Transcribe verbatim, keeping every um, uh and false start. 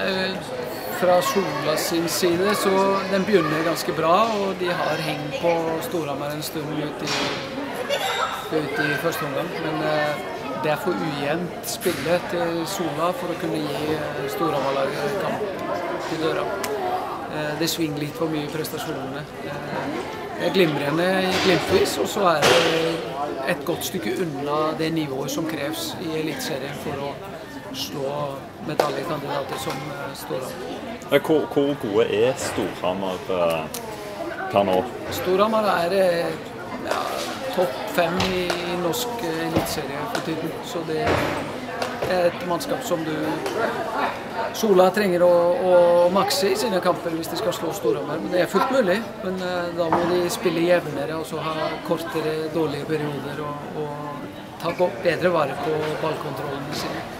Fra Sola sin side, så den begynner ganske bra, og de har hengt på Storhamar en stund ut i, ut i første omgang. Men det er for ujevnt spille til Sola for å kunne gi Storhamar-laget kamp til døra. Det svinger litt for mye i prestasjonene. Det er glimrende glimtvis, og så er det et godt stykke unna det nivået som kreves i Eliteserien for å slå medaljekandidater som Storhamar. Hvor, hvor gode er Storhamar per nå? Storhamar er ja, topp fem i, i norsk eliteserie for tiden, så det er et mannskap som du Sola trenger å, å makse i sine kamper hvis de skal slå Storhamar. Men det er fullt mulig, men da må de spille jevnere og så ha kortere, dårlige perioder og, og ta bedre vare på ballkontrollene sine.